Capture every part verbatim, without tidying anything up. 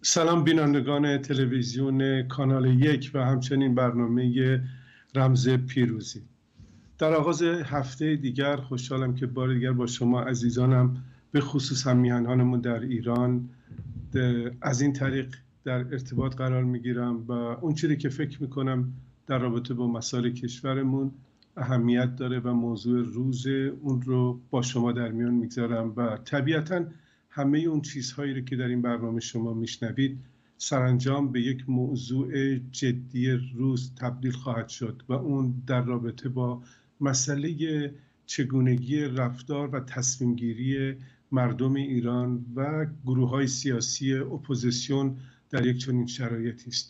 سلام بینندگان تلویزیون کانال یک و همچنین برنامه رمز پیروزی. در آغاز هفته دیگر خوشحالم که بار دیگر با شما عزیزانم به خصوص هم میهنانمون در ایران از این طریق در ارتباط قرار میگیرم و اون چیزی که فکر میکنم در رابطه با مسائل کشورمون اهمیت داره و موضوع روز اون رو با شما در میان میگذارم و طبیعتاً همه اون چیزهایی رو که در این برنامه شما میشنوید سرانجام به یک موضوع جدی روز تبدیل خواهد شد و اون در رابطه با مسئله چگونگی رفتار و تصمیم گیری مردم ایران و گروه‌های سیاسی اپوزیسیون در یک چنین شرایطی است.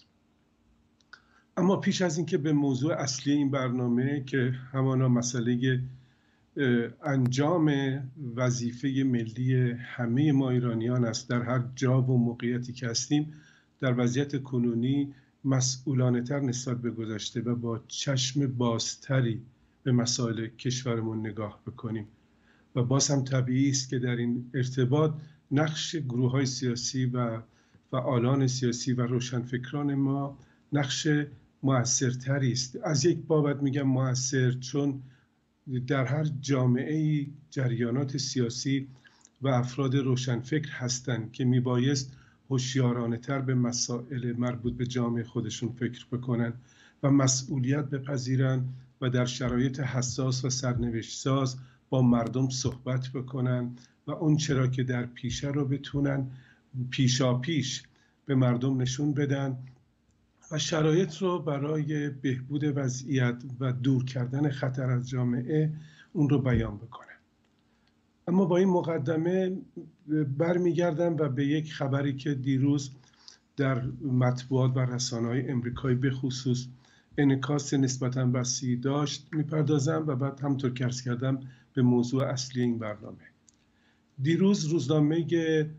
اما پیش از اینکه به موضوع اصلی این برنامه که همانا مسئله انجام وظیفه ملی همه ما ایرانیان است در هر جا و موقعیتی که هستیم، در وضعیت کنونی مسئولانه تر نسبت به گذشته و با چشم بازتری به مسائل کشورمون نگاه بکنیم و باز هم طبیعی است که در این ارتباط نقش گروه‌های سیاسی و فعالان سیاسی و روشنفکران ما نقش مؤثرتری است. از یک بابت میگم مؤثر چون در هر جامعه جریانات سیاسی و افراد روشنفکر هستند که میبایست هوشیارانه تر به مسائل مربوط به جامعه خودشون فکر بکنن و مسئولیت بپذیرن و در شرایط حساس و سرنوشت ساز با مردم صحبت بکنن و اون چرا که در پیشه رو بتونن پیشا پیش به مردم نشون بدن و شرایط رو برای بهبود وضعیت و دور کردن خطر از جامعه اون رو بیان بکنه. اما با این مقدمه برمیگردم و به یک خبری که دیروز در مطبوعات و رسانه‌های امریکایی به خصوص انعکاس نسبتاً وسیعی داشت میپردازم و بعد همونطور که عرض کردم به موضوع اصلی این برنامه. دیروز روزنامه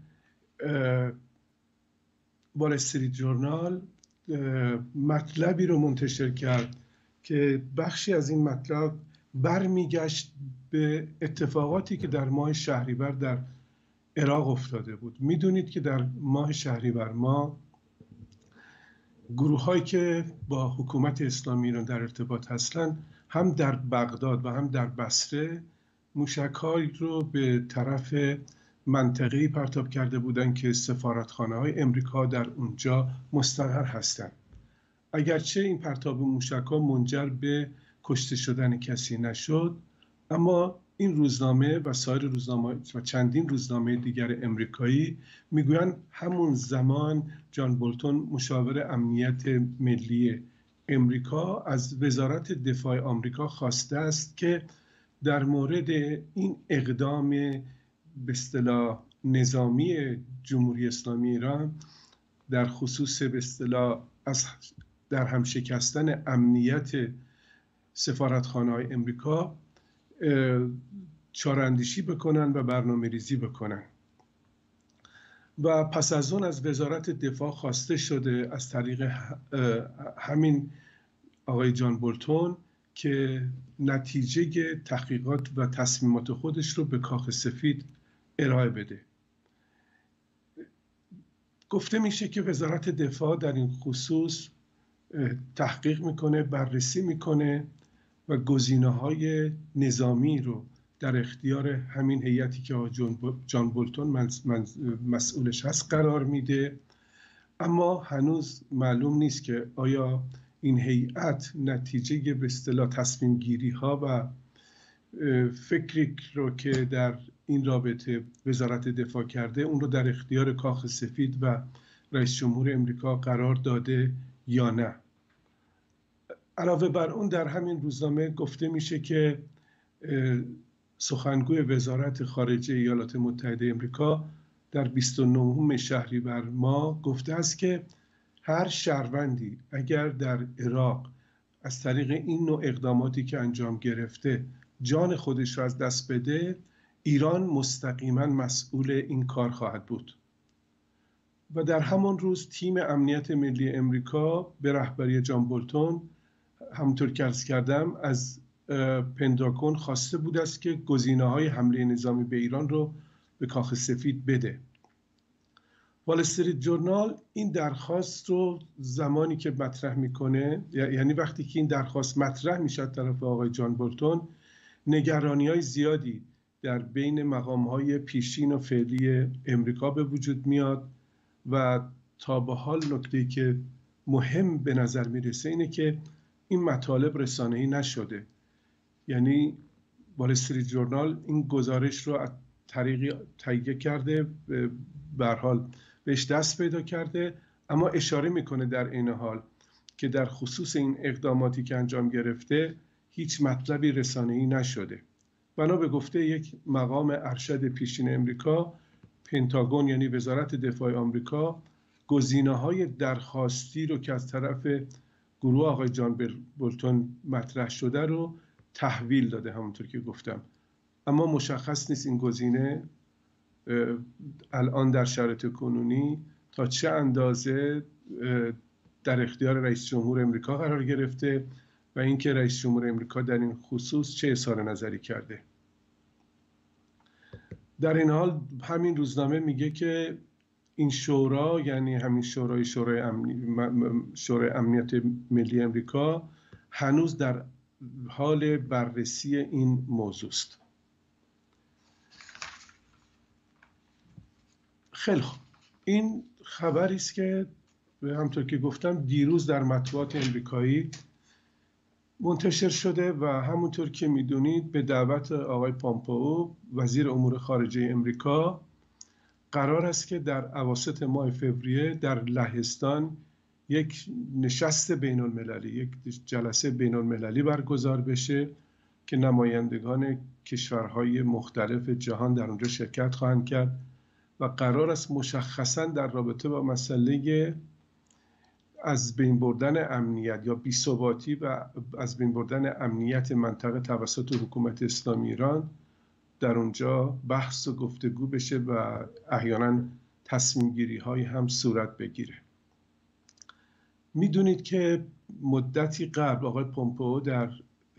وال استریت جورنال مطلبی رو منتشر کرد که بخشی از این مطلب برمیگشت به اتفاقاتی که در ماه شهریور در عراق افتاده بود. میدونید که در ماه شهریور ما گروه‌هایی که با حکومت اسلامی ایران در ارتباط هستند هم در بغداد و هم در بصره موشک‌هایی رو به طرف منطقه‌ای پرتاب کرده بودند که سفارتخانه‌های امریکا در اونجا مستقر هستند. اگرچه این پرتاب موشک‌ها منجر به کشته شدن کسی نشد، اما این روزنامه و سایر روزنامه و چندین روزنامه دیگر امریکایی میگویند همون زمان جان بولتون مشاور امنیت ملی امریکا از وزارت دفاع آمریکا خواسته است که در مورد این اقدام به اصطلاح نظامی جمهوری اسلامی ایران در خصوص به اصطلاح از در هم شکستن امنیت سفارتخانه‌های امریکا چاره‌اندیشی بکنن و برنامه ریزی بکنن و پس از اون از وزارت دفاع خواسته شده از طریق همین آقای جان بولتون که نتیجه تحقیقات و تصمیمات خودش رو به کاخ سفید ارائه بده. گفته میشه که وزارت دفاع در این خصوص تحقیق میکنه، بررسی میکنه و گزینه‌های نظامی رو در اختیار همین هیئتی که جان بولتون مسئولش هست قرار میده، اما هنوز معلوم نیست که آیا این هیئت نتیجه به اصطلاح تصمیم گیری ها و فکری رو که در این رابطه وزارت دفاع کرده اون رو در اختیار کاخ سفید و رئیس جمهور امریکا قرار داده یا نه. علاوه بر اون در همین روزنامه گفته میشه که سخنگوی وزارت خارجه ایالات متحده امریکا در بیست و نهم شهریور ماه گفته است که هر شهروندی اگر در عراق از طریق این نوع اقداماتی که انجام گرفته جان خودش را از دست بده، ایران مستقیما مسئول این کار خواهد بود. و در همان روز تیم امنیت ملی امریکا به رهبری جان بولتون همونطور که عرض کردم از پنتاگون خواسته بود است که گزینه‌های حمله نظامی به ایران رو به کاخ سفید بده وال استریت جورنال این درخواست رو زمانی که مطرح میکنه، یعنی وقتی که این درخواست مطرح میشه از طرف آقای جان بولتون، نگرانی‌های زیادی در بین مقام‌های پیشین و فعلی امریکا به وجود میاد و تا به حال نکته‌ای که مهم به نظر میرسه اینه که این مطالب رسانه‌ای نشده. یعنی وال استریت جورنال این گزارش رو از طریقی تهیه کرده، به هر حال بهش دست پیدا کرده، اما اشاره میکنه در این حال که در خصوص این اقداماتی که انجام گرفته هیچ مطلبی رسانه‌ای نشده. بنا به گفته یک مقام ارشد پیشین امریکا، پنتاگون یعنی وزارت دفاع آمریکا، گزینه‌های درخواستی رو که از طرف گروه آقای جان بولتون مطرح شده رو تحویل داده، همونطور که گفتم. اما مشخص نیست این گزینه الان در شرایط کنونی تا چه اندازه در اختیار رئیس جمهور امریکا قرار گرفته و اینکه رئیس جمهور امریکا در این خصوص چه اظهار نظری کرده. در این حال همین روزنامه میگه که این شورا، یعنی همین شورای شورای, امنی... شورای امنیت ملی امریکا، هنوز در حال بررسی این موضوع است. خیلی خوب، این خبری است که همونطور که گفتم دیروز در مطبوعات امریکایی منتشر شده و همونطور که میدونید به دعوت آقای پامپئو وزیر امور خارجه امریکا قرار است که در اواسط ماه فوریه در لهستان یک نشست بین المللی، یک جلسه بین المللی برگزار بشه که نمایندگان کشورهای مختلف جهان در اونجا شرکت خواهند کرد و قرار است مشخصاً در رابطه با مسئله از بین بردن امنیت یا بی‌ثباتی و از بین بردن امنیت منطقه توسط حکومت اسلامی ایران در اونجا بحث و گفتگو بشه و احیانا تصمیم گیری های هم صورت بگیره. میدونید که مدتی قبل آقای پومپئو در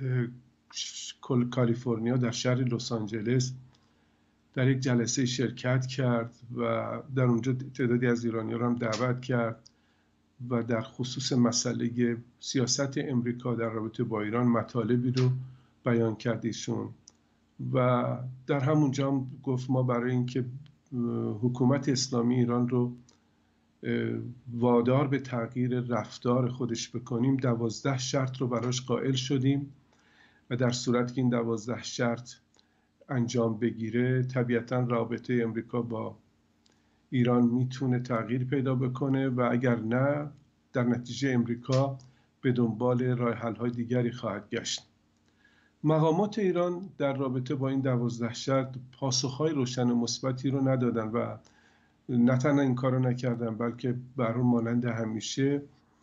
کالیفرنیا در شهر لس آنجلس در یک جلسه شرکت کرد و در اونجا تعدادی از ایرانی‌ها را هم دعوت کرد و در خصوص مسئله سیاست امریکا در رابطه با ایران مطالبی رو بیان کرد ایشون و در همونجا هم گفت ما برای اینکه حکومت اسلامی ایران رو وادار به تغییر رفتار خودش بکنیم دوازده شرط رو براش قائل شدیم و در صورت که این دوازده شرط انجام بگیره طبیعتاً رابطه امریکا با ایران میتونه تغییر پیدا بکنه و اگر نه در نتیجه امریکا به دنبال راه حل‌های دیگری خواهد گشت. مقامات ایران در رابطه با این دوازده شرط پاسخهای روشن و مثبتی رو ندادن و نه تنها این کارو نکردن بلکه بر مانند همیشه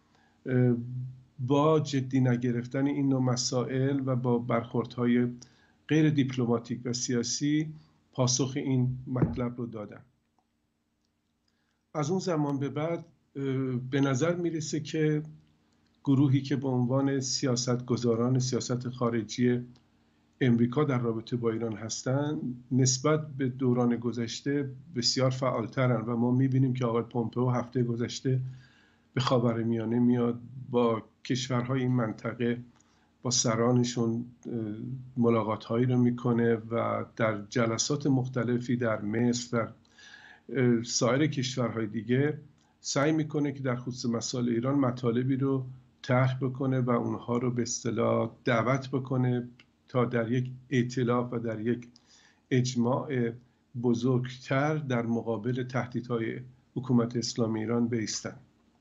با جدی نگرفتن این نوع مسائل و با برخوردهای غیر دیپلماتیک و سیاسی پاسخ این مطلب رو دادن. از اون زمان به بعد به نظر میرسه که گروهی که به عنوان سیاستگزاران سیاست خارجی امریکا در رابطه با ایران هستند نسبت به دوران گذشته بسیار فعالترن و ما میبینیم که آقای پومپئو هفته گذشته به خاورمیانه میاد، با کشورهای این منطقه با سرانشون ملاقات هایی رو میکنه و در جلسات مختلفی در مصر در سایر کشورهای دیگه سعی میکنه که در خصوص مسائل ایران مطالبی رو طرح بکنه و اونها رو به اصطلاح دعوت بکنه تا در یک ائتلاف و در یک اجماع بزرگتر در مقابل تهدیدهای حکومت اسلامی ایران بایستن.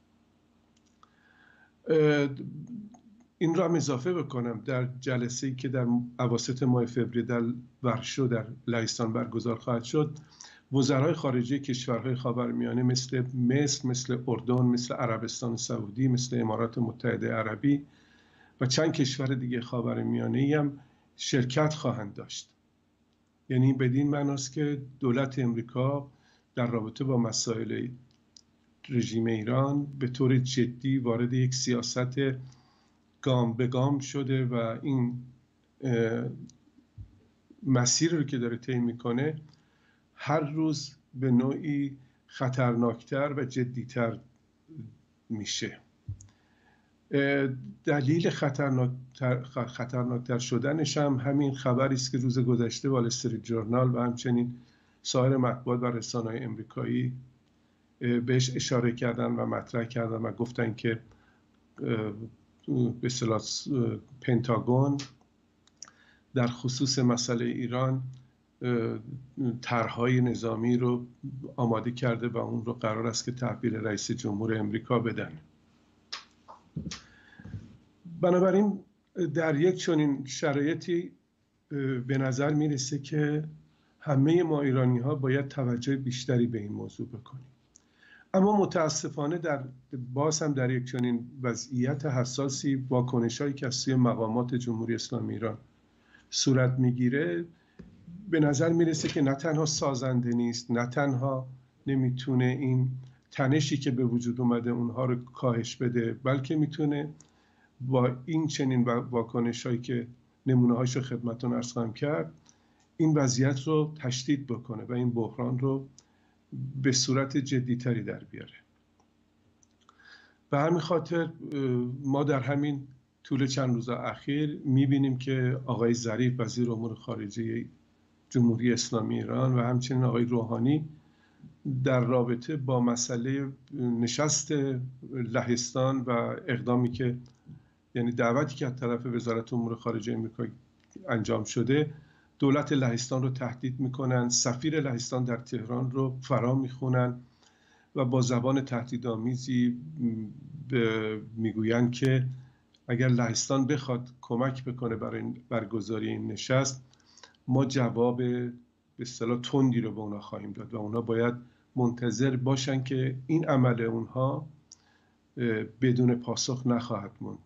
این را هم اضافه بکنم در جلسه‌ای که در اواسط ماه فوریه در ورشو در لهستان برگزار خواهد شد، وزرای خارجه کشورهای خاورمیانه مثل مصر، مثل اردن، مثل عربستان سعودی، مثل امارات متحده عربی و چند کشور دیگه خاورمیانه‌ای هم شرکت خواهند داشت. یعنی بدین معناست که دولت امریکا در رابطه با مسائل رژیم ایران به طور جدی وارد یک سیاست گام به گام شده و این مسیر رو که داره طی میکنه هر روز به نوعی خطرناکتر و جدیتر میشه. دلیل خطرناکتر خطرناکتر شدنش هم همین خبری است که روز گذشته وال استریت جورنال و همچنین سایر مطبوعات و رسانه‌های امریکایی بهش اشاره کردن و مطرح کردن و گفتن که به اصطلاح پنتاگون در خصوص مسئله ایران طرح‌های نظامی رو آماده کرده و اون رو قرار است که تحویل رئیس جمهور امریکا بدن. بنابراین در یک چنین شرایطی به نظر میرسه که همه ما ایرانی ها باید توجه بیشتری به این موضوع بکنیم. اما متاسفانه در باز هم در یک چنین وضعیت حساسی واکنش‌هایی که از سوی مقامات جمهوری اسلامی ایران صورت میگیره به نظر میرسه که نه تنها سازنده نیست، نه تنها نمیتونه این تنشی که به وجود اومده اونها رو کاهش بده، بلکه میتونه با این چنین واکنش‌هایی که نمونه‌هاش رو خدمتتون عرض خواهم کرد این وضعیت رو تشدید بکنه و این بحران رو به صورت جدی‌تری در بیاره. به همین خاطر ما در همین طول چند روز اخیر می‌بینیم که آقای ظریف وزیر امور خارجه جمهوری اسلامی ایران و همچنین آقای روحانی در رابطه با مسئله نشست لهستان و اقدامی که یعنی دعوتی که از طرف وزارت امور خارجه آمریکا انجام شده دولت لهستان رو تهدید میکنن، سفیر لهستان در تهران رو فرا میخونن و با زبان تهدیدآمیزی میگویند که اگر لهستان بخواد کمک بکنه برای برگزاری این نشست ما جواب به اصطلاح تندی رو به اونا خواهیم داد و اونا باید منتظر باشن که این عمل اونها بدون پاسخ نخواهد موند.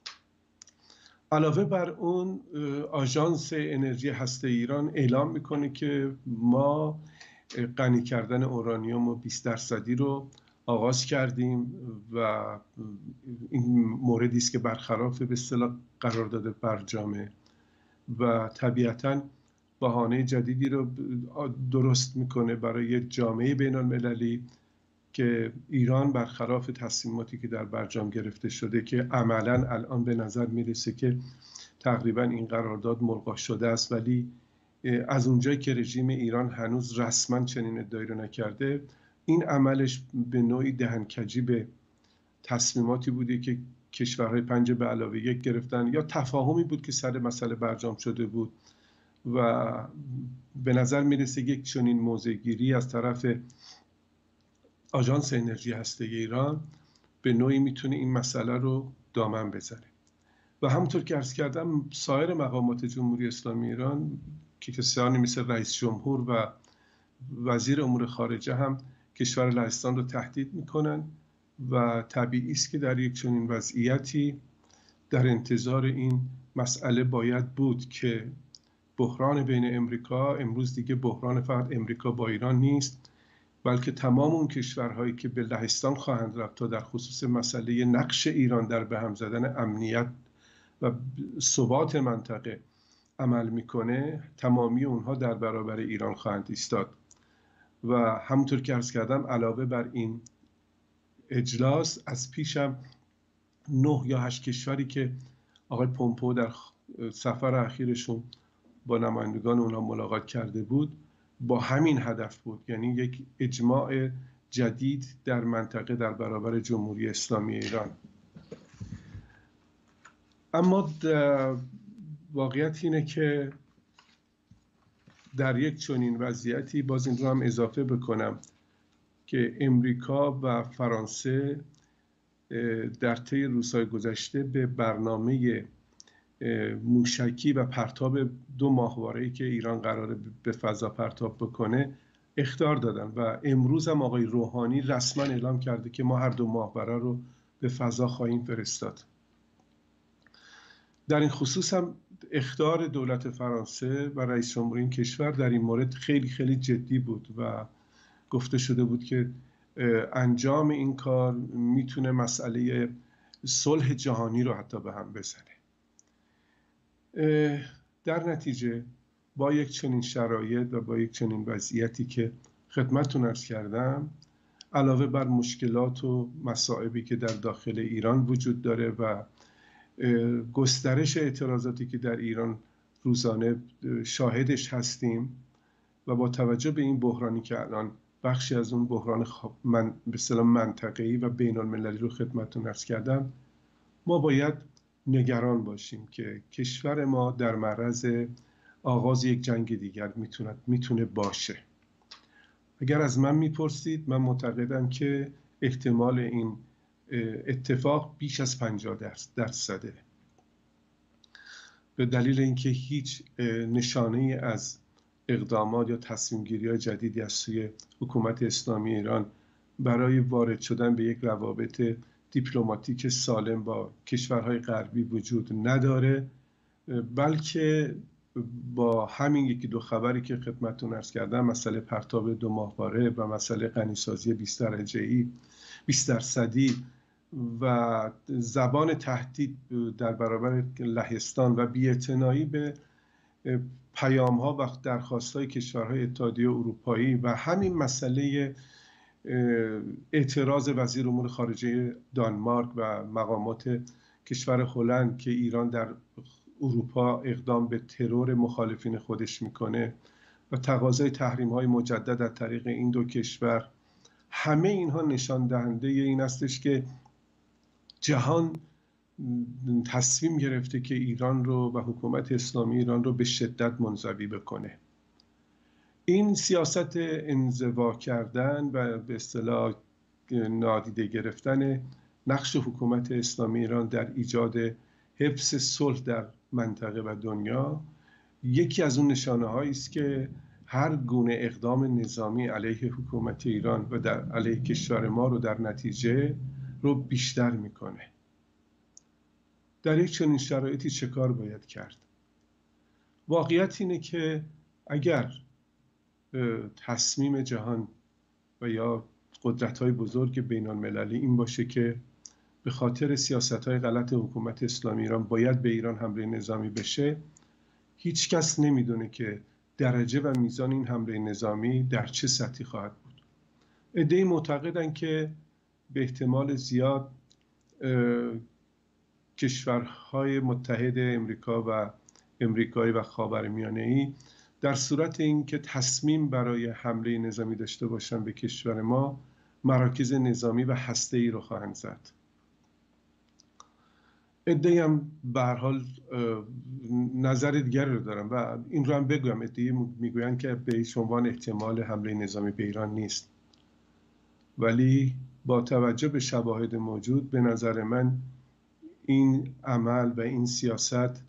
علاوه بر اون آژانس انرژی هسته ایران اعلام میکنه که ما غنی کردن اورانیوم و بیست درصدی رو آغاز کردیم و این موردی است که برخلاف به اصطلاح قرارداد برجامه و طبیعتاً بهانه جدیدی رو درست میکنه برای جامعه بین المللی که ایران برخلاف تصمیماتی که در برجام گرفته شده که عملاً الان به نظر میرسه که تقریباً این قرارداد ملغا شده است، ولی از اونجایی که رژیم ایران هنوز رسما چنین ادعایی رو نکرده این عملش به نوعی دهنکجی به تصمیماتی بوده که کشورهای پنج به علاوه یک گرفتن یا تفاهمی بود که سر مسئله برجام شده بود و به نظر میرسه یک چنین موضع‌گیری از طرف آژانس انرژی هسته ایران به نوعی میتونه این مسئله رو دامن بزنه و همونطور که عرض کردم سایر مقامات جمهوری اسلامی ایران که کسانی مثل رئیس جمهور و وزیر امور خارجه هم کشور لهستان رو تهدید میکنن و طبیعی است که در یک چنین وضعیتی در انتظار این مسئله باید بود که بحران بین امریکا امروز دیگه بحران فقط امریکا با ایران نیست، بلکه تمام اون کشورهایی که به لهستان خواهند رفت تا در خصوص مسئله نقش ایران در به هم زدن امنیت و ثبات منطقه عمل میکنه تمامی اونها در برابر ایران خواهند ایستاد و همونطور که عرض کردم علاوه بر این اجلاس از پیشم نه یا هشت کشوری که آقای پومپو در سفر اخیرشون با نمایندگان اونها ملاقات کرده بود با همین هدف بود، یعنی یک اجماع جدید در منطقه در برابر جمهوری اسلامی ایران. اما واقعیت اینه که در یک چنین وضعیتی باز این رو هم اضافه بکنم که امریکا و فرانسه در طی روزهای گذشته به برنامه موشکی و پرتاب دو ماهواره‌ای که ایران قراره به فضا پرتاب بکنه اخطار دادن و امروز هم آقای روحانی رسما اعلام کرده که ما هر دو ماهواره رو به فضا خواهیم فرستاد. در این خصوص هم اخطار دولت فرانسه و رئیس جمهور این کشور در این مورد خیلی خیلی جدی بود و گفته شده بود که انجام این کار میتونه مسئله صلح جهانی رو حتی به هم بزنه. در نتیجه با یک چنین شرایط و با یک چنین وضعیتی که خدمتتون عرض کردم علاوه بر مشکلات و مصائبی که در داخل ایران وجود داره و گسترش اعتراضاتی که در ایران روزانه شاهدش هستیم و با توجه به این بحرانی که الان بخشی از اون بحران من به اصطلاح منطقه‌ای و بین المللی رو خدمتتون عرض کردم، ما باید نگران باشیم که کشور ما در معرض آغاز یک جنگ دیگر میتونه میتونه باشه. اگر از من میپرسید، من معتقدم که احتمال این اتفاق بیش از پنجاه درصده، به دلیل اینکه هیچ نشانه‌ای از اقدامات یا تصمیم گیری جدیدی از سوی حکومت اسلامی ایران برای وارد شدن به یک روابط دیپلماتیک سالم با کشورهای غربی وجود نداره، بلکه با همین یکی دو خبری که خدمتتون عرض کردم، مسئله پرتاب دو ماهواره و مسئله غنیسازی بیست درجه‌ای بیست درصدی و زبان تهدید در برابر لهستان و بی‌اعتنایی به پیام‌ها و درخواست‌های کشورهای اتحادیه اروپایی و همین مسئله اعتراض وزیر امور خارجه دانمارک و مقامات کشور هلند که ایران در اروپا اقدام به ترور مخالفین خودش میکنه و تقاضای تحریم‌های مجدد از طریق این دو کشور، همه اینها نشان دهنده این استش که جهان تصمیم گرفته که ایران رو و حکومت اسلامی ایران رو به شدت منزوی بکنه. این سیاست انزوا کردن و به اصطلاح نادیده گرفتن نقش حکومت اسلامی ایران در ایجاد حفظ صلح در منطقه و دنیا یکی از اون نشانه هایی است که هر گونه اقدام نظامی علیه حکومت ایران و در علیه کشور ما رو در نتیجه رو بیشتر میکنه. در یک چنین شرایطی چه کار باید کرد؟ واقعیت اینه که اگر تصمیم جهان و یا قدرت‌های بزرگ بین المللی این باشه که به خاطر سیاست‌های غلط حکومت اسلامی ایران باید به ایران حمله نظامی بشه، هیچ کس نمیدونه که درجه و میزان این حمله نظامی در چه سطحی خواهد بود. عده‌ای معتقدند که به احتمال زیاد کشورهای متحد امریکا و امریکایی و خاورمیانه‌ای در صورت اینکه تصمیم برای حمله نظامی داشته باشن به کشور ما، مراکز نظامی و هسته‌ای رو خواهند زد. عده‌ای هم به هر حال نظر دیگری رو دارن و این رو هم بگویم، عده‌ای میگویند که به هیچ عنوان احتمال حمله نظامی به ایران نیست، ولی با توجه به شواهد موجود به نظر من این عمل و این سیاست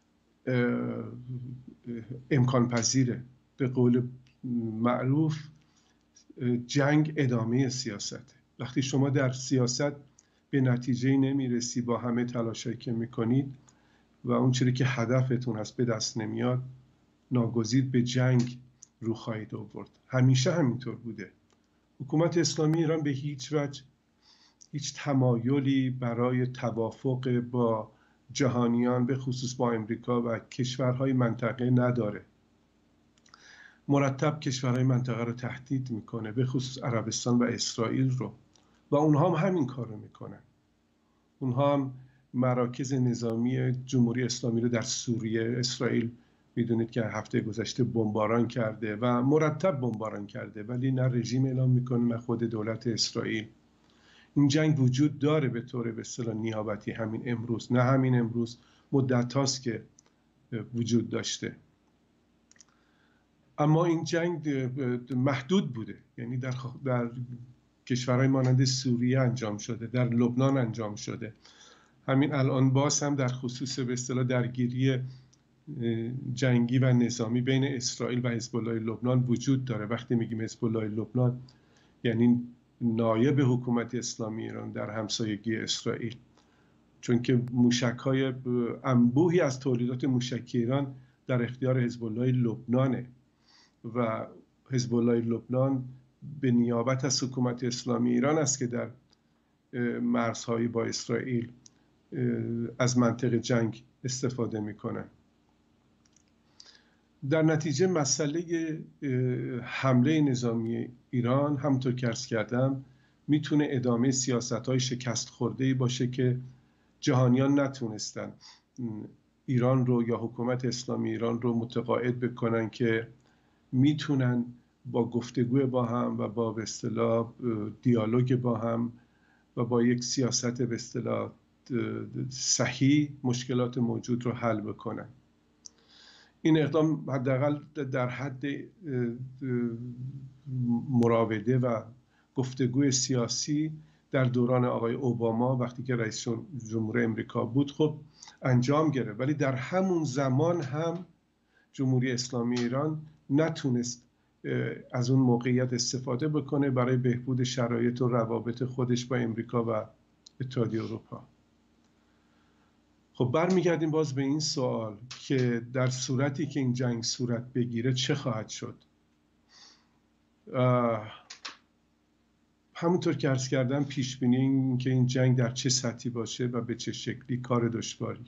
امکان پذیره. به قول معروف جنگ ادامه سیاسته. وقتی شما در سیاست به نتیجه نمیرسی با همه تلاشایی که میکنید و اون چیزی که هدفتون هست به دست نمیاد، ناگزیر به جنگ رو خواهید آورد. همیشه همینطور بوده. حکومت اسلامی ایران به هیچ وجه هیچ تمایلی برای توافق با جهانیان به خصوص با امریکا و کشورهای منطقه نداره. مرتب کشورهای منطقه رو تهدید میکنه، به خصوص عربستان و اسرائیل رو، و اونها هم همین کار رو میکنن. اونها هم مراکز نظامی جمهوری اسلامی رو در سوریه، اسرائیل میدونید که هفته گذشته بمباران کرده و مرتب بمباران کرده، ولی نه رژیم اعلام میکنه نه خود دولت اسرائیل. این جنگ وجود داره به طور به اصطلاح نیابتی همین امروز، نه همین امروز، مدت هاست که وجود داشته. اما این جنگ محدود بوده، یعنی در, در کشورهای مانند سوریه انجام شده، در لبنان انجام شده. همین الان باز هم در خصوص به اصطلاح درگیری جنگی و نظامی بین اسرائیل و حزب الله لبنان وجود داره. وقتی میگیم حزب الله لبنان یعنی نایب حکومت اسلامی ایران در همسایگی اسرائیل، چون که موشک‌های انبوهی از تولیدات موشکی ایران در اختیار حزب الله لبنانه و حزب الله لبنان به نیابت از حکومت اسلامی ایران است که در مرزهای با اسرائیل از منطق جنگ استفاده میکنن. در نتیجه مسئله حمله نظامی ایران همونطور که عرض کردم میتونه ادامه سیاست‌های شکست خورده‌ای باشه که جهانیان نتونستن ایران رو یا حکومت اسلامی ایران رو متقاعد بکنن که میتونن با گفتگو با هم و با به اصطلاح دیالوگ با هم و با یک سیاست به اصطلاح صحیح مشکلات موجود رو حل بکنن. این اقدام حداقل در حد مراوده و گفتگوی سیاسی در دوران آقای اوباما وقتی که رئیس جمهور امریکا بود خب انجام گرفت، ولی در همون زمان هم جمهوری اسلامی ایران نتونست از اون موقعیت استفاده بکنه برای بهبود شرایط و روابط خودش با امریکا و اتحادیه اروپا. خب برمیگردیم باز به این سوال که در صورتی که این جنگ صورت بگیره چه خواهد شد؟ همونطور که عرض کردم پیش بینی این که این جنگ در چه سطحی باشه و به چه شکلی کار دشواریه،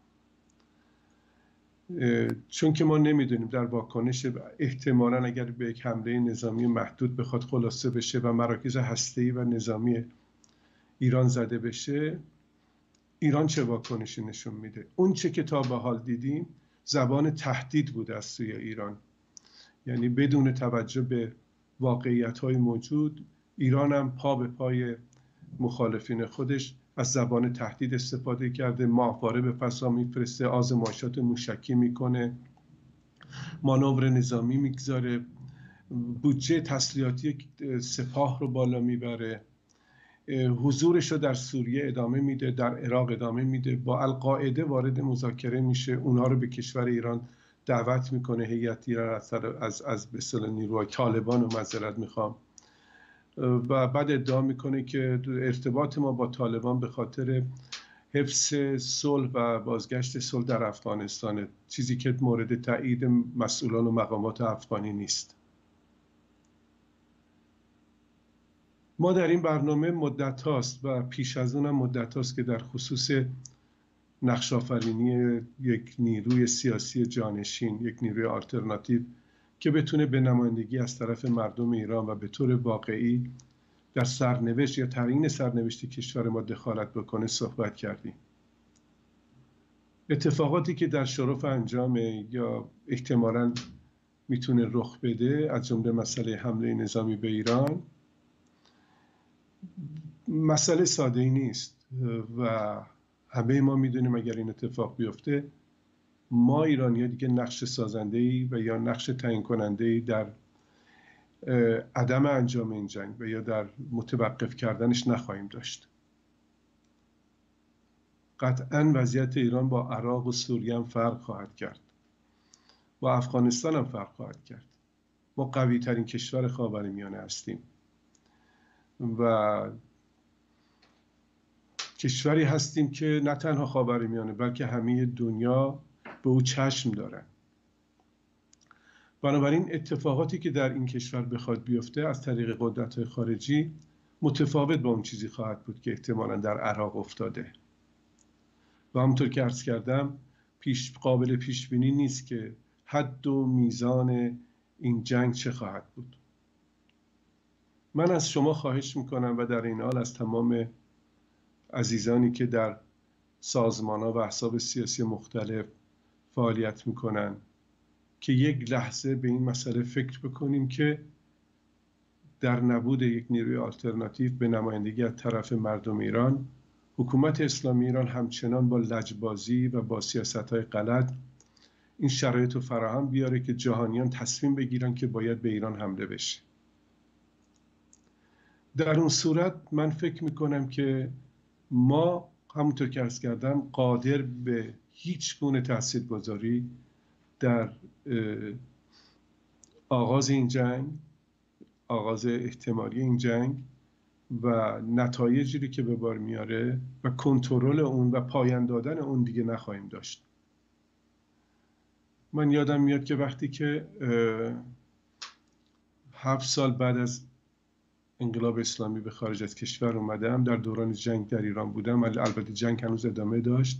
چون که ما نمیدونیم در واکنش احتمالاً اگر به یک حمله نظامی محدود بخواد خلاصه بشه و مراکز هسته‌ای و نظامی ایران زده بشه، ایران چه واکنشی نشون میده. اون چه که تا به حال دیدیم زبان تهدید بوده از سوی ایران، یعنی بدون توجه به واقعیت‌های موجود ایران هم پا به پای مخالفین خودش از زبان تهدید استفاده کرده، ماهواره به فضا میفرسته، آزمایشات موشکی میکنه، مانور نظامی میگذاره، بودجه تسلیحاتی سپاه رو بالا میبره، حضورش رو در سوریه ادامه میده، در عراق ادامه میده، با القاعده وارد مذاکره میشه، اونها رو به کشور ایران دعوت میکنه، هیئتی را از از از به اصطلاح نیروهای طالبان رو معذرت میخوام، و بعد ادعا میکنه که ارتباط ما با طالبان به خاطر حفظ صلح و بازگشت صلح در افغانستان، چیزی که مورد تایید مسئولان و مقامات افغانی نیست. ما در این برنامه مدت هاست و پیش از اونم مدت هاست که در خصوص نقش آفرینی یک نیروی سیاسی جانشین، یک نیروی آلترناتیو که بتونه به نمایندگی از طرف مردم ایران و به طور واقعی در سرنوشت یا تعیین سرنوشت کشور ما دخالت بکنه صحبت کردیم. اتفاقاتی که در شرف انجامه یا احتمالاً میتونه رخ بده، از جمله مسئله حمله نظامی به ایران، مسئله ساده ای نیست و همه ما میدونیم اگر این اتفاق بیفته ما ایرانی‌ها دیگه نقش سازنده‌ای و یا نقش تعیین کننده‌ای در عدم انجام این جنگ و یا در متوقف کردنش نخواهیم داشت. قطعاً وضعیت ایران با عراق و سوریه هم فرق خواهد کرد، با افغانستان هم فرق خواهد کرد. ما قوی ترین کشور خاورمیانه هستیم و کشوری هستیم که نه تنها خاورمیانه بلکه همه دنیا به او چشم دارن. بنابراین اتفاقاتی که در این کشور بخواد بیفته از طریق قدرت‌های خارجی متفاوت با اون چیزی خواهد بود که احتمالاً در عراق افتاده و همونطور که عرض کردم پیش قابل پیش بینی نیست که حد و میزان این جنگ چه خواهد بود. من از شما خواهش میکنم و در این حال از تمام عزیزانی که در سازمان‌ها و احزاب سیاسی مختلف فعالیت میکنن که یک لحظه به این مسئله فکر بکنیم که در نبود یک نیروی آلترناتیو به نمایندگی از طرف مردم ایران، حکومت اسلامی ایران همچنان با لجبازی و با سیاست‌های غلط این شرایط رو فراهم بیاره که جهانیان تصمیم بگیرن که باید به ایران حمله بشه. در اون صورت من فکر میکنم که ما همونطور که عرض کردم قادر به هیچ گونه تاثیرگذاری در آغاز این جنگ، آغاز احتمالی این جنگ و نتایجی که به بار میاره و کنترل اون و پایان دادن اون دیگه نخواهیم داشت. من یادم میاد که وقتی که هفت سال بعد از انقلاب اسلامی به خارج از کشور اومدم، در دوران جنگ در ایران بودم، البته جنگ هنوز ادامه داشت.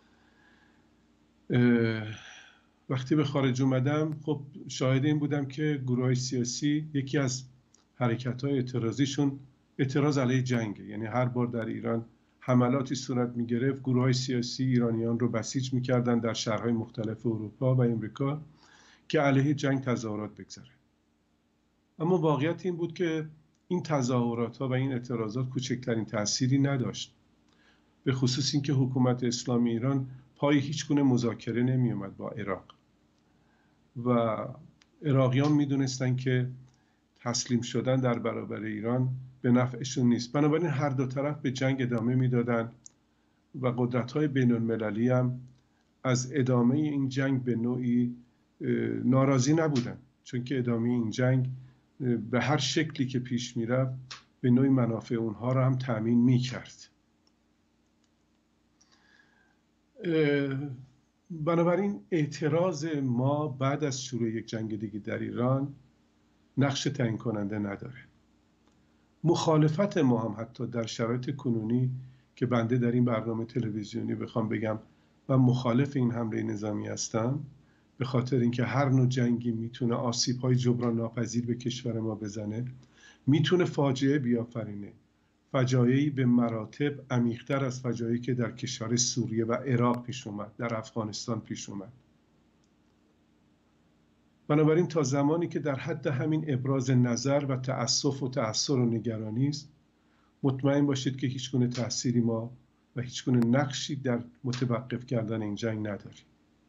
وقتی به خارج اومدم خب شاهد این بودم که گروه‌های سیاسی یکی از حرکت‌های اعتراضیشون اعتراض علیه جنگ، یعنی هر بار در ایران حملاتی صورت می گرفت، گروه های سیاسی ایرانیان رو بسیج می کردن در شهرهای مختلف اروپا و امریکا که علیه جنگ تظاهرات بگذاره. اما واقعیت این بود که این تظاهرات ها و این اعتراضات کوچکترین تأثیری نداشت، به خصوص اینکه حکومت اسلامی ایران پای هیچ گونه مذاکره نمی اومد با عراق و عراقیان می دونستن که تسلیم شدن در برابر ایران به نفعشون نیست. بنابراین هر دو طرف به جنگ ادامه میدادن و قدرت‌های بین‌المللی هم از ادامه این جنگ به نوعی ناراضی نبودن، چون که ادامه این جنگ به هر شکلی که پیش میرفت به نوعی منافع اونها را هم تأمین میکرد. بنابراین اعتراض ما بعد از شروع یک جنگ دیگه در ایران نقش تعیین کننده نداره. مخالفت ما هم حتی در شرایط کنونی که بنده در این برنامه تلویزیونی بخوام بگم و مخالف این حمله نظامی هستم، به خاطر اینکه هر نوع جنگی میتونه آسیب‌های جبران ناپذیر به کشور ما بزنه، میتونه فاجعه بیافرینه، فجایعی به مراتب عمیق‌تر از فجایعی که در کشور سوریه و عراق پیش اومد، در افغانستان پیش اومد. بنابراین تا زمانی که در حد همین ابراز نظر و تأسف و تأثر و نگرانی است، مطمئن باشید که هیچ گونه تأثیری ما و هیچ گونه نقشی در متوقف کردن این جنگ نداریم.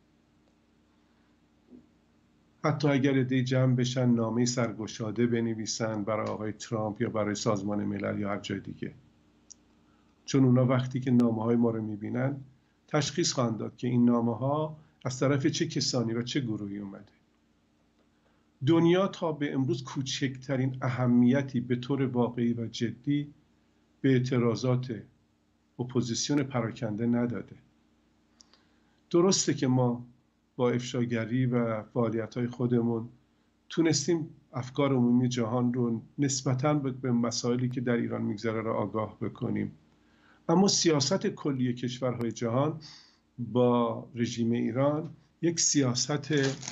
حتی اگر عده‌ای جمع بشن نامه سرگشاده بنویسن برای آقای ترامپ یا برای سازمان ملل یا هر جای دیگه، چون اونا وقتی که نامه‌های ما رو میبینن تشخیص خواهند داد که این نامه‌ها از طرف چه کسانی و چه گروهی اومده. دنیا تا به امروز کوچکترین اهمیتی به طور واقعی و جدی به اعتراضات اپوزیسیون پراکنده نداده. درسته که ما با افشاگری و فعالیت‌های خودمون تونستیم افکار عمومی جهان رو نسبتاً به مسائلی که در ایران میگذره را آگاه بکنیم، اما سیاست کلی کشورهای جهان با رژیم ایران یک سیاست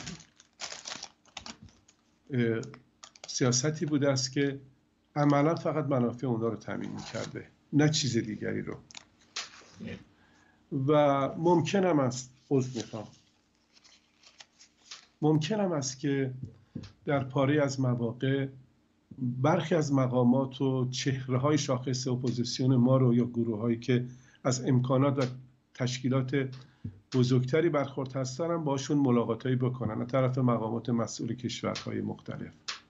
سیاستی بوده است که عملا فقط منافع اونا رو تامین می‌کرده، نه چیز دیگری رو. و ممکن هم است عذر میخوام ممکن هم است که در پاره از مواقع برخی از مقامات و چهره‌های شاخص اپوزیسیون ما رو یا گروه‌هایی که از امکانات و تشکیلات بزرگتری برخورد هستن هم باشون ملاقاتایی بکنن از طرف مقامات مسئول کشورهای مختلف،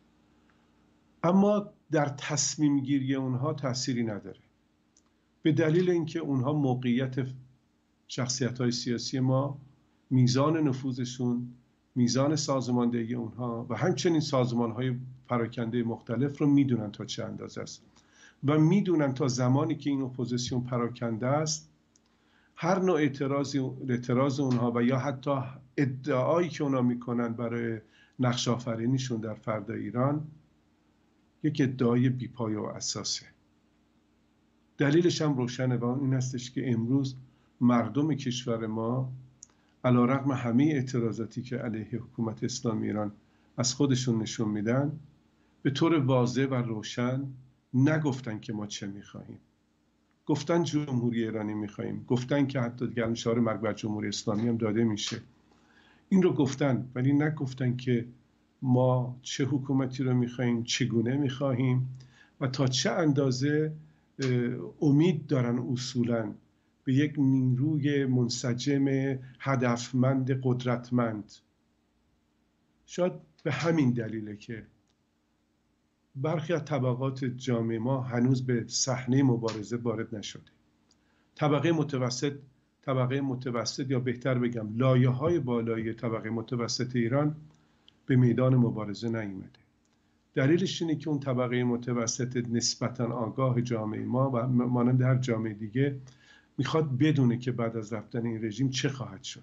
اما در تصمیم گیری اونها تأثیری نداره، به دلیل اینکه اونها موقعیت شخصیت‌های سیاسی ما، میزان نفوذشون، میزان سازماندهی اونها و همچنین سازمان‌های پراکنده مختلف رو میدونن تا چه اندازه است و میدونن تا زمانی که این اپوزیسیون پراکنده است، هر نوع اعتراض اعتراض اونها و یا حتی ادعایی که اونها میکنن برای نقش آفرینیشون در فردا ایران یک ادعای بیپایه و اساسه. دلیلش هم روشنه و این هستش که امروز مردم کشور ما علیرغم همه اعتراضاتی که علیه حکومت اسلامی ایران از خودشون نشون میدن، به طور واضح و روشن نگفتن که ما چه میخواهیم. گفتن جمهوری ایرانی میخواهیم، گفتن که حتی دیگر شعار مرگ بر جمهوری اسلامی هم داده میشه، این رو گفتن، ولی نگفتن که ما چه حکومتی رو میخواهیم، چگونه میخواهیم و تا چه اندازه امید دارن اصولاً به یک نیروی منسجم هدفمند قدرتمند. شاید به همین دلیله که برخی از طبقات جامعه ما هنوز به صحنه مبارزه وارد نشده. طبقه متوسط طبقه متوسط یا بهتر بگم لایه‌های بالایی طبقه متوسط ایران به میدان مبارزه نیامده. دلیلش اینه که اون طبقه متوسط نسبتاً آگاه جامعه ما و مانند هر جامعه دیگه میخواد بدونه که بعد از رفتن این رژیم چه خواهد شد.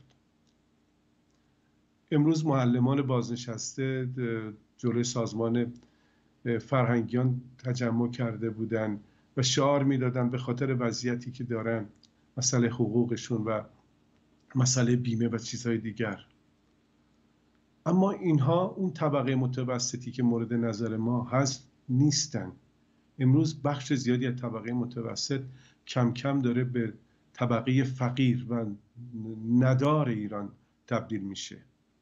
امروز معلمان بازنشسته جلوی سازمان فرهنگیان تجمع کرده بودن و شعار میدادن به خاطر وضعیتی که دارن، مسئله حقوقشون و مسئله بیمه و چیزهای دیگر. اما اینها اون طبقه متوسطی که مورد نظر ما هست نیستن. امروز بخش زیادی از طبقه متوسط کم کم داره به طبقه فقیر و ندار ایران تبدیل میشه.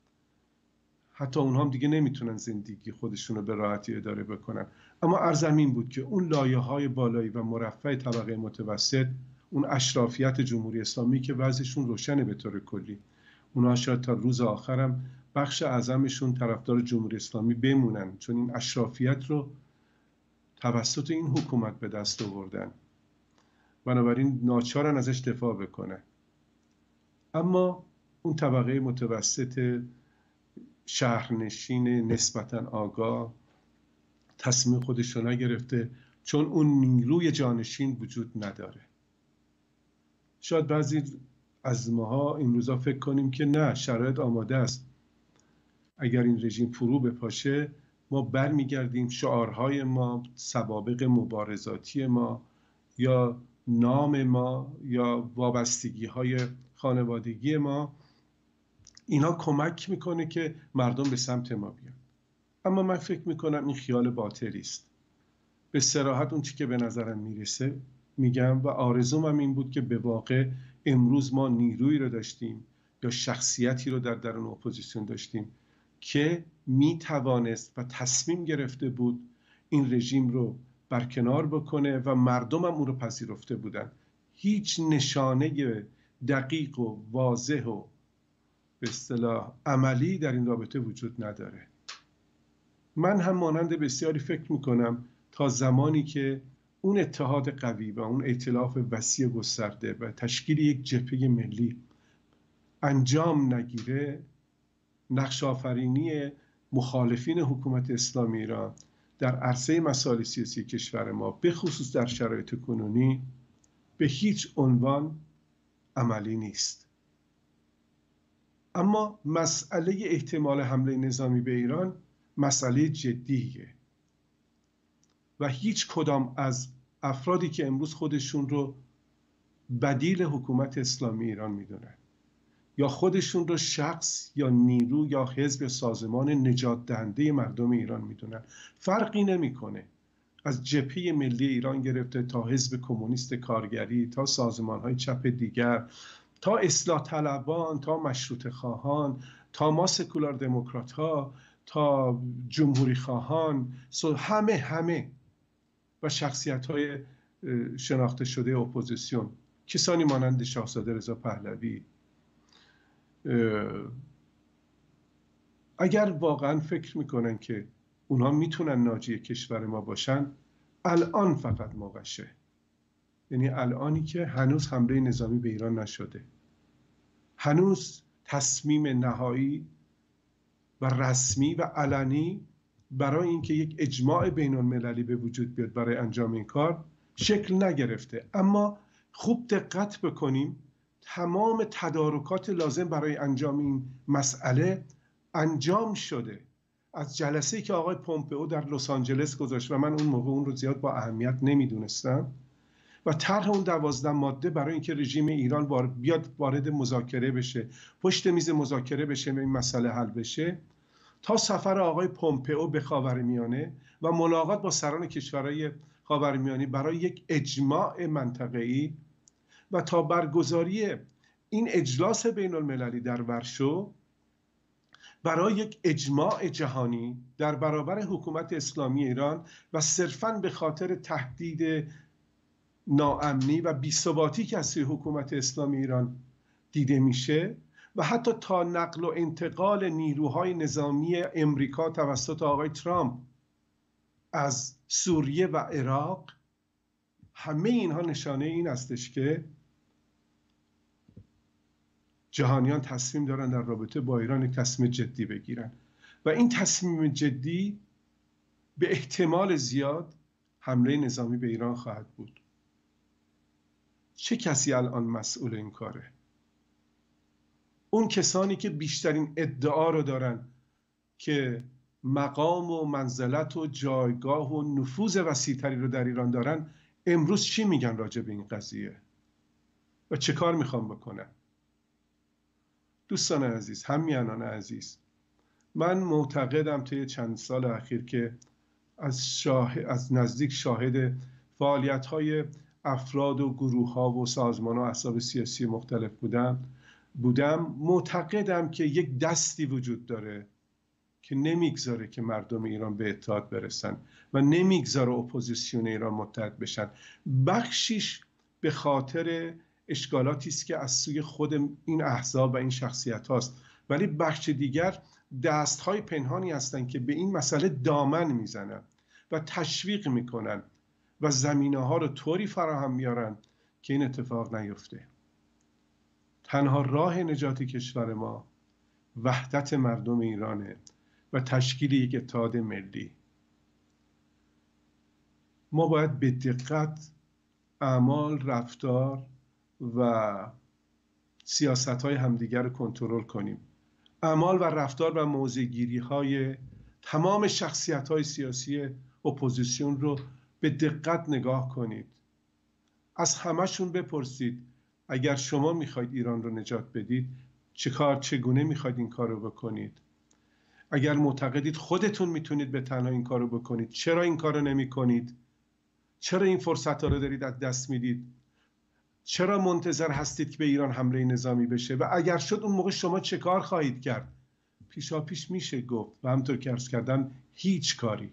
حتی اونها هم دیگه نمیتونن زندگی خودشون رو به راحتی اداره بکنن. اما عرض این بود که اون لایه‌های بالایی و مرفع طبقه متوسط، اون اشرافیت جمهوری اسلامی که وضعشون روشنه به طور کلی، اونها شاید تا روز آخرم بخش اعظمشون طرفدار جمهوری اسلامی بمونن، چون این اشرافیت رو توسط این حکومت به دست آوردن، بنابراین ناچارن ازش دفاع بکنن. اما اون طبقه متوسط شهرنشین نسبتاً آگاه تصمیم خودش رو نگرفته، چون اون نیروی جانشین وجود نداره. شاید بعضی از ماها این روزا فکر کنیم که نه، شرایط آماده است، اگر این رژیم فرو بپاشه ما برمیگردیم شعارهای ما، سوابق مبارزاتی ما یا نام ما یا وابستگی های خانوادگی ما، اینا کمک میکنه که مردم به سمت ما بیان. اما من فکر میکنم این خیال باطلی است. به صراحت اون چی که به نظرم میرسه میگم و آرزوم هم این بود که به واقع امروز ما نیرویی رو داشتیم یا شخصیتی رو در درون اپوزیسیون داشتیم که میتوانست و تصمیم گرفته بود این رژیم رو برکنار بکنه و مردم هم اون رو پذیرفته بودن. هیچ نشانه دقیق و واضح و به اصطلاح عملی در این رابطه وجود نداره. من هم مانند بسیاری فکر میکنم تا زمانی که اون اتحاد قوی و اون ائتلاف وسیع گسترده و تشکیل یک جبهه ملی انجام نگیره، نقش آفرینی مخالفین حکومت اسلامی ایران در عرصه مسائل سیاسی کشور ما به خصوص در شرایط کنونی به هیچ عنوان عملی نیست. اما مسئله احتمال حمله نظامی به ایران مسئله جدیه و هیچ کدام از افرادی که امروز خودشون رو بدیل حکومت اسلامی ایران میدونن یا خودشون رو شخص یا نیرو یا حزب یا سازمان نجات دهنده مردم ایران میدونن، فرقی نمیکنه از جبهه ملی ایران گرفته تا حزب کمونیست کارگری، تا سازمان‌های چپ دیگر، تا اصلاح طلبان، تا مشروطه خواهان، تا ما سکولار دموکرات ها، تا جمهوری خواهان، همه همه و شخصیت های شناخته شده اپوزیسیون، کسانی مانند شاهزاده رضا پهلوی، اگر واقعا فکر میکنن که اونها میتونن ناجی کشور ما باشن، الان فقط موقعشه. یعنی الانی که هنوز حمله نظامی به ایران نشده، هنوز تصمیم نهایی و رسمی و علنی برای اینکه یک اجماع بین المللی به وجود بیاد برای انجام این کار شکل نگرفته. اما خوب دقت بکنیم، تمام تدارکات لازم برای انجام این مسئله انجام شده. از جلسه‌ای که آقای پومپئو در لس آنجلس گذاشت و من اون موقع اون رو زیاد با اهمیت نمیدونستم و طرح اون دوازده ماده برای اینکه رژیم ایران بیاد وارد مذاکره بشه، پشت میز مذاکره بشه و این مسئله حل بشه، تا سفر آقای پومپئو به خاورمیانه و ملاقات با سران کشورهای خاورمیانه برای یک اجماع منطقه‌ای و تا برگزاری این اجلاس بین المللی در ورشو برای یک اجماع جهانی در برابر حکومت اسلامی ایران و صرفاً به خاطر تهدید ناامنی و بی‌ثباتی که از سوی حکومت اسلامی ایران دیده میشه و حتی تا نقل و انتقال نیروهای نظامی امریکا توسط آقای ترامپ از سوریه و عراق، همه اینها نشانه این استش که جهانیان تصمیم دارن در رابطه با ایران یک تصمیم جدی بگیرن و این تصمیم جدی به احتمال زیاد حمله نظامی به ایران خواهد بود. چه کسی الان مسئول این کاره؟ اون کسانی که بیشترین ادعا رو دارن که مقام و منزلت و جایگاه و نفوذ وسیع‌تری رو در ایران دارن، امروز چی میگن راجع به این قضیه و چه کار میخوان بکنن؟ دوستان عزیز، همیهنان عزیز، من معتقدم طی چند سال اخیر که از, شاهد، از نزدیک شاهد فعالیت‌های افراد و گروه‌ها و سازمان‌ها و احزاب سیاسی مختلف بودم بودم معتقدم که یک دستی وجود داره که نمیگذاره که مردم ایران به اتحاد برسن و نمیگذاره اپوزیسیون ایران متحد بشن. بخشیش به خاطر اشکالاتی است که از سوی خود این احزاب و این شخصیت هاست، ولی بخش دیگر دستهای پنهانی هستند که به این مسئله دامن میزنن و تشویق میکنن و زمینه ها رو طوری فراهم میارن که این اتفاق نیفته. تنها راه نجات کشور ما وحدت مردم ایرانه و تشکیل یک اتحاد ملی. ما باید به دقت اعمال، رفتار و سیاست‌های همدیگر رو کنترل کنیم. اعمال و رفتار و موضع‌گیری‌های تمام شخصیت‌های سیاسی اپوزیسیون رو به دقت نگاه کنید. از همه‌شون بپرسید اگر شما میخواید ایران رو نجات بدید چه کار چگونه میخواید این کار رو بکنید؟ اگر معتقدید خودتون میتونید به تنها این کار رو بکنید چرا این کار رو نمی کنید؟ چرا این فرصت ها رو دارید از دست میدید؟ چرا منتظر هستید که به ایران حمله نظامی بشه؟ و اگر شد اون موقع شما چه کار خواهید کرد؟ پیشا پیش میشه گفت و همطور که عرض کردم هیچ کاری.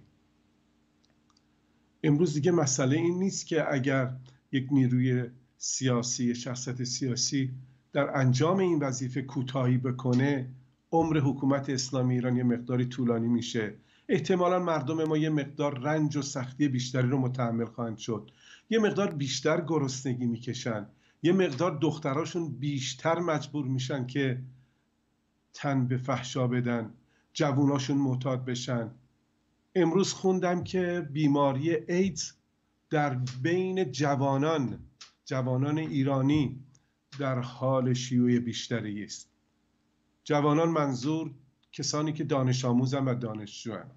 امروز دیگه مسئله این نیست که اگر یک نیروی سیاسی، شخصیت سیاسی در انجام این وظیفه کوتاهی بکنه عمر حکومت اسلامی ایران یه مقداری طولانی میشه. احتمالا مردم ما یه مقدار رنج و سختی بیشتری رو متحمل خواهند شد. یه مقدار بیشتر گرسنگی میکشن. یه مقدار دختراشون بیشتر مجبور میشن که تن به فحشا بدن. جووناشون معتاد بشن. امروز خوندم که بیماری ایدز در بین جوانان جوانان ایرانی در حال شیوع بیشتری است. جوانان منظور کسانی که دانش آموزن و دانشجوان.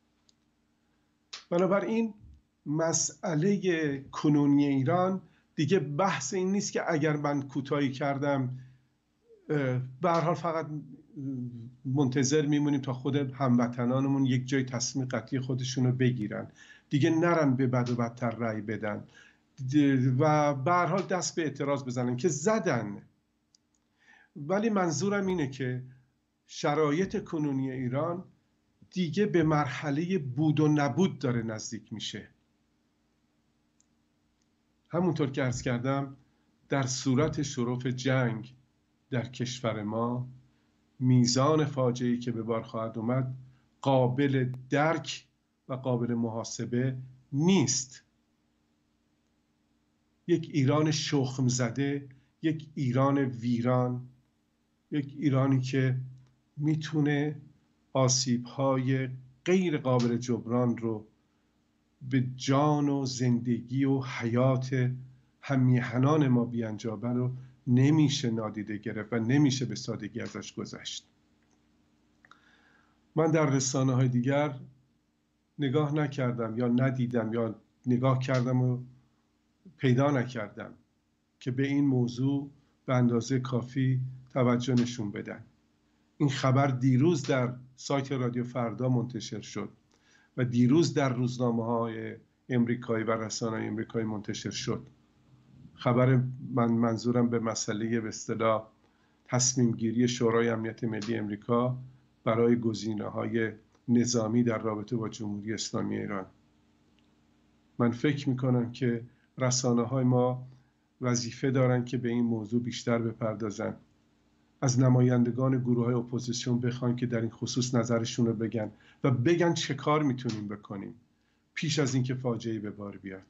بنابراین مسئله کنونی ایران دیگه بحث این نیست که اگر من کوتاهی کردم به هر حال فقط منتظر میمونیم تا خود هموطنانمون یک جای تصمیم قطعی خودشون رو بگیرن، دیگه نرن به بد و بدتر رأی بدن و به هر حال دست به اعتراض بزنن که زدن. ولی منظورم اینه که شرایط کنونی ایران دیگه به مرحله بود و نبود داره نزدیک میشه. همونطور که عرض کردم در صورت شرف جنگ در کشور ما میزان فاجعه‌ای که به بار خواهد اومد قابل درک و قابل محاسبه نیست. یک ایران شخم زده، یک ایران ویران، یک ایرانی که میتونه آسیب‌های غیر قابل جبران رو به جان و زندگی و حیات هممیهنان ما بیانجامه رو نمیشه نادیده گرفت و نمیشه به سادگی ازش گذشت. من در رسانه‌های دیگر نگاه نکردم یا ندیدم یا نگاه کردم و پیدا نکردم که به این موضوع به اندازه کافی توجه نشون بدن. این خبر دیروز در سایت رادیو فردا منتشر شد و دیروز در روزنامه‌های امریکایی و رسانه‌های امریکایی منتشر شد. خبر من منظورم به مسئله به اصطلاح تصمیم گیری شورای امنیت ملی امریکا برای گزینه‌های نظامی در رابطه با جمهوری اسلامی ایران. من فکر می‌کنم که رسانه‌های ما وظیفه دارن که به این موضوع بیشتر بپردازن. از نمایندگان گروه‌های اپوزیسیون بخوان که در این خصوص نظرشون رو بگن و بگن چه کار میتونیم بکنیم پیش از اینکه فاجعه‌ای به بار بیاد.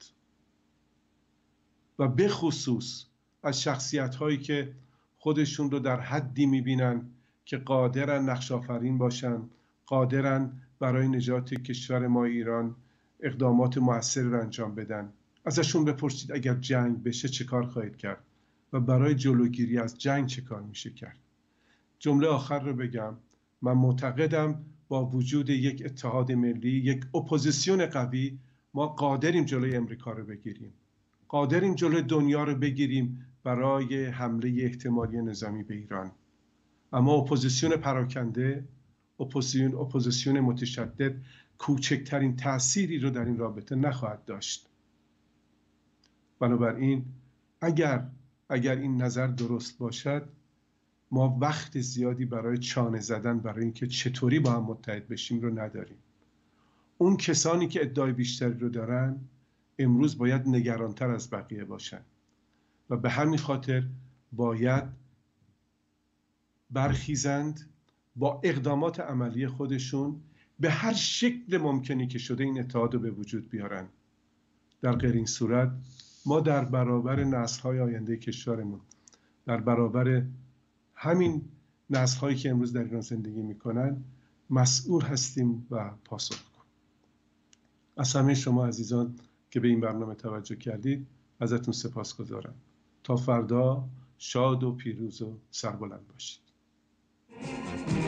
و به خصوص از شخصیت‌هایی که خودشون رو در حدی می‌بینن که قادرن نقش آفرین باشن، قادرن برای نجات کشور ما ایران اقدامات مؤثری رو انجام بدن. ازشون بپرسید اگر جنگ بشه چه کار خواهید کرد و برای جلوگیری از جنگ چه کار میشه کرد. جمله آخر رو بگم، من معتقدم با وجود یک اتحاد ملی، یک اپوزیسیون قوی، ما قادریم جلوی امریکا رو بگیریم، قادریم جلوی دنیا رو بگیریم برای حمله احتمالی نظامی به ایران. اما اپوزیسیون پراکنده، اپوزیسیون اپوزیسیون متشدد کوچکترین تأثیری رو در این رابطه نخواهد داشت. بنابراین اگر اگر این نظر درست باشد، ما وقت زیادی برای چانه زدن برای اینکه چطوری با هم متحد بشیم رو نداریم. اون کسانی که ادعای بیشتری رو دارن امروز باید نگرانتر از بقیه باشن و به همین خاطر باید برخیزند با اقدامات عملی خودشون به هر شکل ممکنی که شده این اتحاد رو به وجود بیارن. در غیر این صورت ما در برابر نسل‌های آینده کشورمون، در برابر همین نسل‌هایی که امروز در ایران زندگی میکنن مسئول هستیم و پاسخگو. از همه شما عزیزان که به این برنامه توجه کردید ازتون سپاسگزارم. تا فردا شاد و پیروز و سربلند باشید.